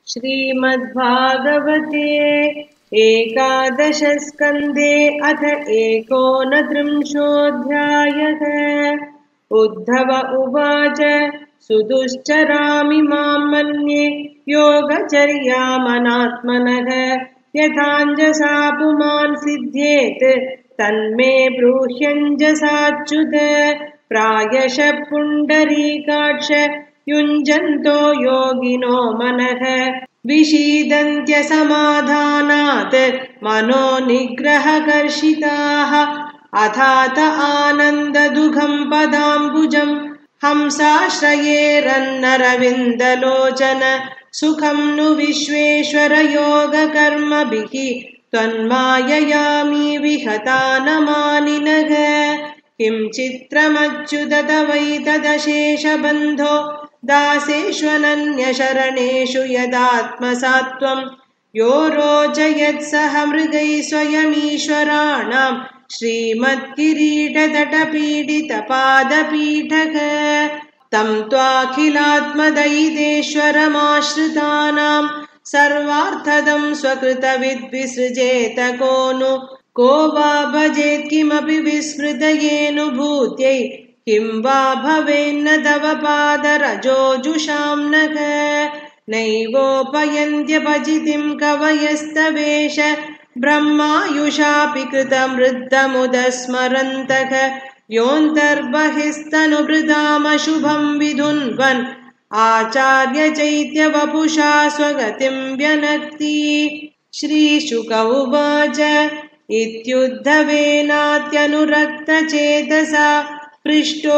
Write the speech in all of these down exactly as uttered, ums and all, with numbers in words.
श्रीमद्भागवते एकादशस्कन्धे अथ एकोनत्रिंशोऽध्यायः। उद्धव उवाच सुदुश्चरामि मां मन्ये योगचर्यामनात्मनः यथाञ्जसा पुमान् सिद्ध्येत् तन्मे ब्रूह्यञ्जसाच्युत। प्रायशः पुण्डरीकाक्ष युञ्जन्तो योगिनो मनः विषीदन्त्यसमाधानात् मनो निग्रहकर्षिताः अथात आनन्ददुघं पदाम्बुजं हंसाश्रयेरन्नरविन्दलोचन सुखं नु विश्वेश्वर योगकर्मभिः त्वन्माययामि विहता न मानिनः। किं चित्रमच्युत तवैतदशेषबन्धो दासेष्वनन्यशरणेषु यदात्मसात्त्वं यो रोचयत्सह मृगैः स्वयमीश्वराणां श्रीमत्किरीटतटपीडितपादपीठः। तं त्वाखिलात्मदयितेश्वरमाश्रितानां सर्वार्थदं स्वकृतविद्विसृजेत को नु को वा भजेत् किमपि विस्मृतयेऽनुभूत्यै किं वा भवेन्न तव पादरजोजुषां नः। नैवोपयन्त्यपचितिं कवयस्तवेश ब्रह्मायुषापि कृतमृद्धमुदस्मरन्तः योऽन्तर्बहिस्तनुभृतामशुभं विधुन्वन् आचार्य चैत्यवपुषा स्वगतिं व्यनक्ति। श्रीशुक उवाच इत्युद्धवेनात्यनुरक्तचेतसा पृष्टो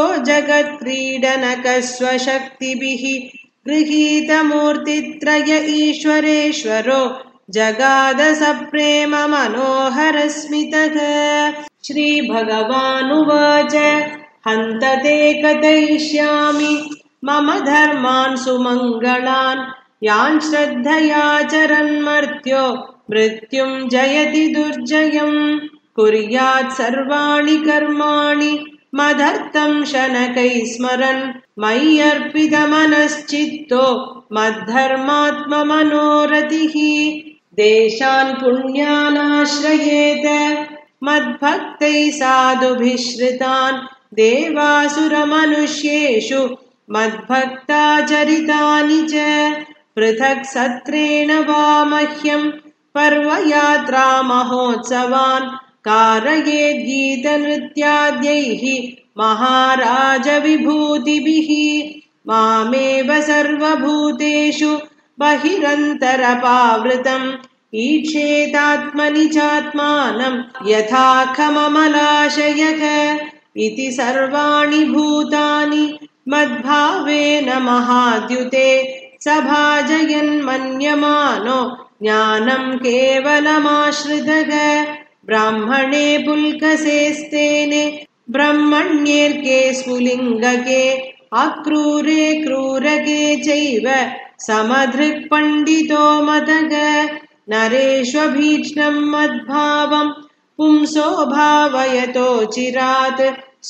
जगत्क्रीडनकस्वशक्तिभिः गृहीतमूर्तित्रय ईश्वरेश्वरो जगाद सप्रेम मनोहरस्मितः। श्रीभगवानुवाच हन्त ते कथयिष्यामि मम धर्मान् सुमङ्गलान् यान् श्रद्धयाचरन्मर्त्यो मृत्युं जयति दुर्जयम्। कुर्यात् सर्वाणि कर्माणि मदर्थं शनकैः स्मरन् मय्यर्पितमनश्चित्तो मद्धर्मात्ममनोरथिः। देशान् पुण्यानाश्रयेत मद्भक्तैः साधुभिः श्रितान् देवासुरमनुष्येषु मद्भक्ताचरितानि च। पृथक् सत्रेण वा मह्यं पर्वयात्रा महोत्सवान् कारयेद् गीतनृत्याद्यैः महाराज विभूतिभिः। मामेव सर्वभूतेषु बहिरन्तरपावृतम् ईक्षेतात्मनि चात्मानं यथा खममलाशयः। इति सर्वाणि भूतानि मद्भावेन महाद्युते सभाजयन्मन्यमानो ज्ञानं केवलमाश्रितः। ब्राह्मणे पुल्कसेस्तेने ब्रह्मण्येऽर्के स्फुलिङ्गके अक्रूरे क्रूरके चैव समधृक्पण्डितो मतः। नरेष्वभीक्ष्णं मद्भावं पुंसो भावयतो चिरात्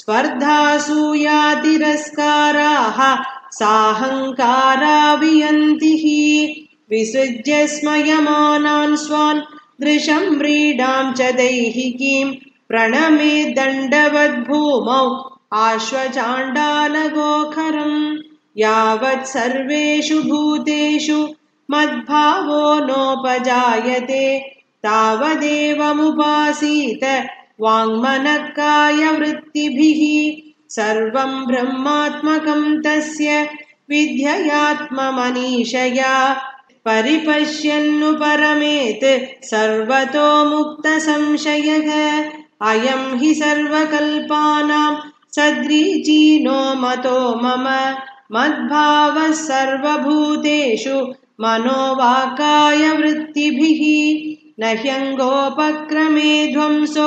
स्पर्धासूयातिरस्काराः साहङ्कारा वियन्ति हि। विसृज्य स्मयमानान् स्वान् दृशं व्रीडां च दैहिकीं प्रणमे दण्डवद्भूमौ आश्वचाण्डालगोखरम्। यावत् सर्वेषु भूतेषु मद्भावो नोपजायते तावदेवमुपासीत वाङ्मनः कायवृत्तिभिः। सर्वं ब्रह्मात्मकं तस्य विद्ययात्ममनीषया परिपश्यन्नुपरमेत् सर्वतो मुक्तसंशयः। अयं हि सर्वकल्पानां सद्रीचीनो मतो मम मद्भावः सर्वभूतेषु मनोवाकायवृत्तिभिः। न ह्यङ्गोपक्रमे ध्वंसो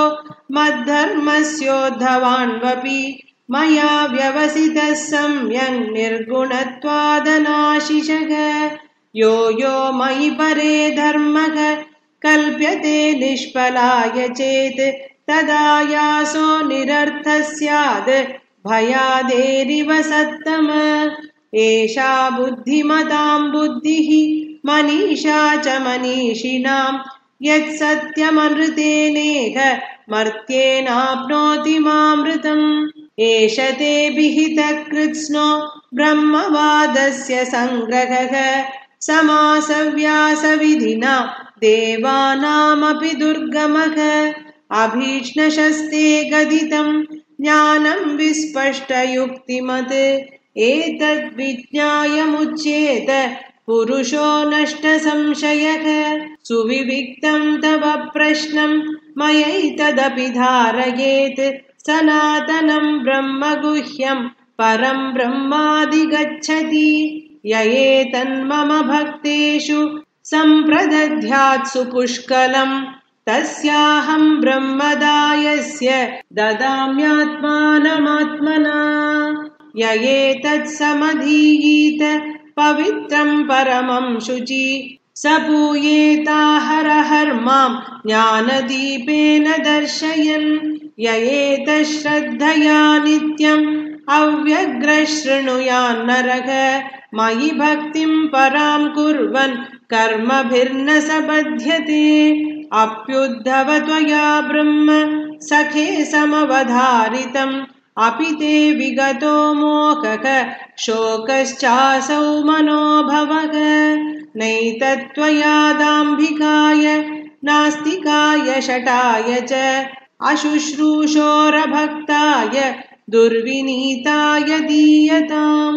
मद्धर्मस्योद्धवान्वपि मया व्यवसितः सम्यक् निर्गुणत्वादनाशिषः। यो यो मयि परे धर्मः कल्प्यते निष्फलाय चेत् तदा यासो निरर्थः स्यात् भयादेरिव सत्तम। एषा बुद्धिमतां बुद्धिः मनीषा च मनीषिणां यत्सत्यमनृतेनेह मर्त्येनाप्नोति मामृतम् एष ते विहितकृत्स्नो ब्रह्मवादस्य सङ्ग्रहः समासव्यासविधिना देवानामपि दुर्गमः अभीक्ष्णशस्ते गदितं ज्ञानं विस्पष्टयुक्तिमत् एतद्विज्ञायमुच्येत पुरुषो नष्टसंशयः सुविविक्तं तव प्रश्नं मयैतदपि धारयेत् सनातनं ब्रह्म गुह्यं परं ब्रह्माधिगच्छति य एतन्मम भक्तेषु सम्प्रदध्यात्सु पुष्कलं तस्याहं ब्रह्मदायस्य ददाम्यात्मानमात्मना य एतत्समधीयीत पवित्रं परमं शुचि स पूयेताहरहर्मां ज्ञानदीपेन दर्शयन् य एतश्रद्धया नित्यम् अव्यग्रशृणुयान्नरः मयि भक्तिं परां कुर्वन् कर्मभिर्न स बध्यते अप्युद्धव त्वया ब्रह्म सखे समवधारितम् अपि ते विगतो मोहः शोकश्चासौ मनोभवः नैतत्त्वया दाम्भिकाय नास्तिकाय शटाय च अशुश्रूषोरभक्ताय दुर्विनीताय दीयताम्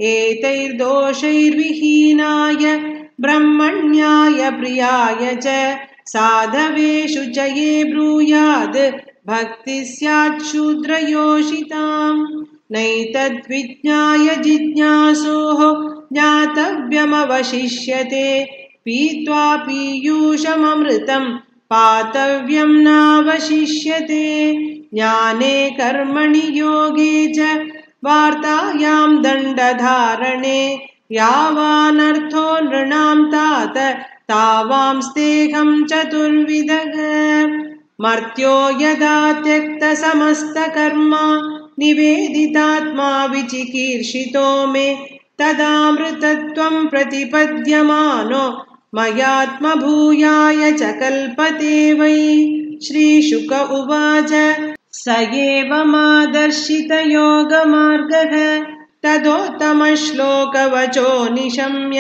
एतैर्दोषैर्विहीनाय ब्रह्मण्याय प्रियाय च साधवेषु च ये ब्रूयाद् भक्तिः स्यात् शूद्रयोषिताम् नैतद्विज्ञाय जिज्ञासोः ज्ञातव्यमवशिष्यते पीत्वा पीयूषममृतं पातव्यं नावशिष्यते ज्ञाने कर्मणि योगे च वार्तायां दण्डधारणे यावानर्थो नृणां तात तावांस्तेहं चतुर्विधः मर्त्यो यदा त्यक्तसमस्तकर्मा निवेदितात्मा विचिकीर्षितो मे तदामृतत्वं प्रतिपद्यमानो मयात्मभूयाय च कल्पते वै श्रीशुक उवाच स एवमादर्शितयोगमार्गः तदोत्तमश्लोकवचो निशम्य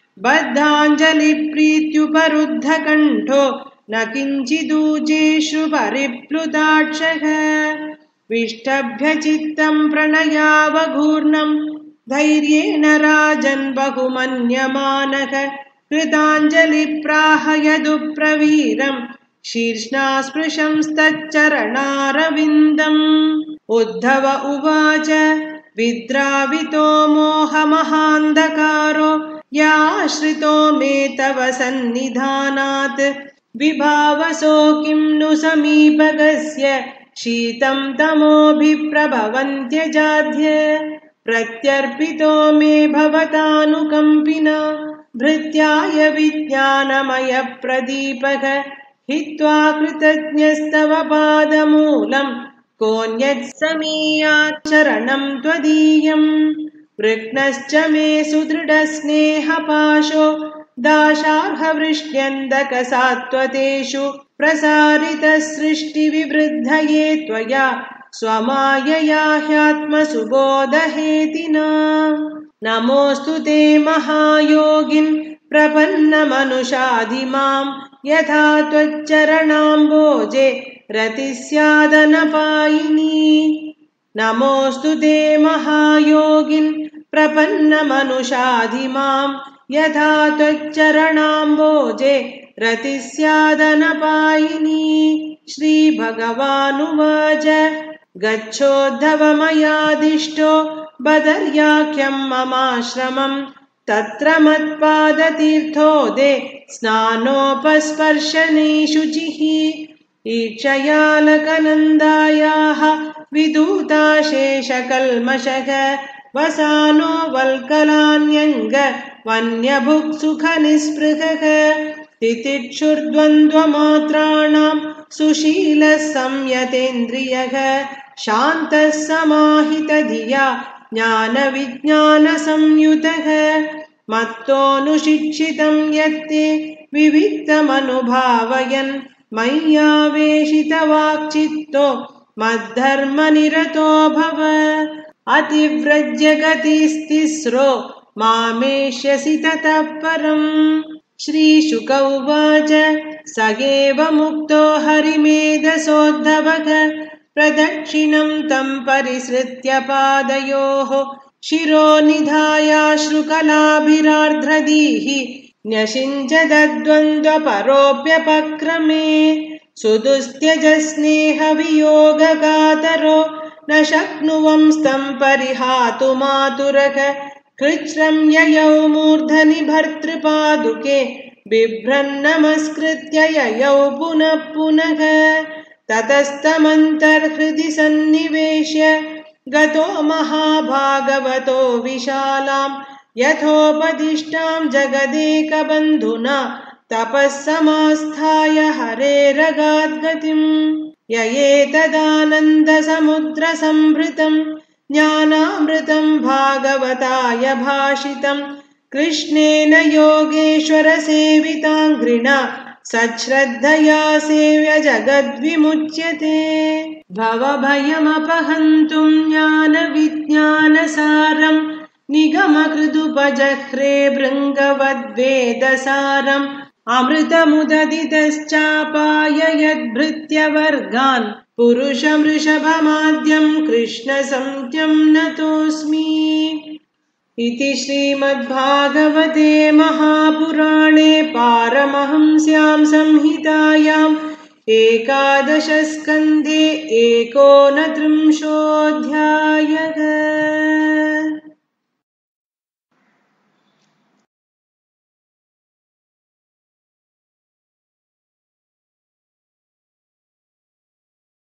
बद्धाञ्जलिप्रीत्युपरुद्धकण्ठो न किञ्चिदूजेषु परिप्लुताक्षः विष्टभ्य चित्तं प्रणयावघूर्णं धैर्येण राजन् बहुमन्यमानः कृताञ्जलिप्राह यदुप्रवीरम् शीर्ष्णास्पृशंस्तच्चरणारविन्दम् उद्धव उवाच विद्रावितो मोहमहान्धकारो याश्रितो मे तव सन्निधानात् विभावसो किं नु समीपगस्य शीतं तमोभिप्रभवन्त्यजाध्य प्रत्यर्पितो मे भवतानुकम्पिना भृत्याय विज्ञानमयप्रदीपः हित्वा कृतज्ञस्तव पादमूलं कोऽन्यत् समीयाच्चरणं त्वदीयम् वृक्नश्च मे सुदृढस्नेहपाशो दाशार्हवृष्ट्यन्दकसात्वतेषु प्रसारितसृष्टिविवृद्धये त्वया स्वमायया ह्यात्मसुबोधहेतिना नमोऽस्तु ते महायोगिन् प्रपन्नमनुषाधिमां यथा त्वच्चरणाम्बोजे रतिः स्यादनपायिनी नमोऽस्तु ते महायोगिन् प्रपन्नमनुषाधिमां यथा त्वच्चरणाम्बोजे रतिः स्यादनपायिनी श्रीभगवानुवाच गच्छोद्धव मयादिष्टो बदर्याख्यं ममाश्रमं तत्र मत्पादतीर्थोदे स्नानोपस्पर्शने शुचिः ईक्षयालकनन्दायाः विदूताशेषकल्मषः वसानो वल्कलान्यङ्ग वन्यभुक्सुखनिःस्पृहः तितिक्षुर्द्वन्द्वमात्राणां सुशीलः संयतेन्द्रियः शान्तः समाहितधिया ज्ञानविज्ञानसंयुतः मत्तोऽनुशिक्षितं यत्ते विविक्तमनुभावयन् मय्यावेशितवाक्चित्तो मद्धर्मनिरतो भव। अतिव्रज्य गतिस्तिस्रो मामेष्यसि ततः परम्। श्रीशुक उवाच स एव मुक्तो हरिमेधसोद्धवः प्रदक्षिणं तं परिसृत्य पादयोः शिरो निधायाश्रुकलाभिरार्द्रदीः न्यषिञ्चदद्वन्द्वपरोऽप्यपक्रमे सुदुस्त्यजस्नेहवियोगकातरो न शक्नुवंस्तं परिहातुमातुरः कृच्छ्रं ययौ मूर्धनि भर्तृपादुके बिभ्रन्नमस्कृत्य ययौ पुनः पुनः ततस्तमन्तर्हृदि सन्निवेश्य गतो महाभागवतो विशालां यथोपदिष्टां जगदेकबन्धुना तपः समास्थाय हरेरगाद्गतिम्। ययेतदानन्दसमुद्रसम्भृतं ज्ञानामृतं भागवताय भाषितं कृष्णेन योगेश्वरसेविताङ्घ्रिणा सच्छ्रद्धया सेव्य जगद्विमुच्यते। भवभयमपहन्तुं ज्ञानविज्ञानसारं निगमकृदुपजह्रे भृङ्गवद्वेदसारम् अमृतमुददितश्चापाय यद्भृत्यवर्गान् पुरुषमृषभमाद्यं कृष्णसंज्ञं नतोऽस्मि। इति श्रीमद्भागवते महापुराणे पारमहंस्यां संहितायाम् एकादशस्कन्धे एकोनत्रिंशोऽध्यायः।